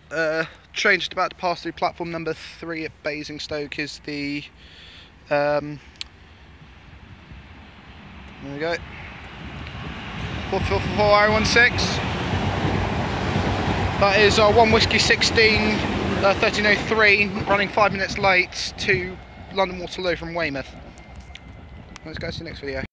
Train just about to pass through platform number 3 at Basingstoke is the there we go, 444 That is our 1 Whiskey 16 1303 running 5 minutes late to London Waterloo from Weymouth. Let's go to the next video.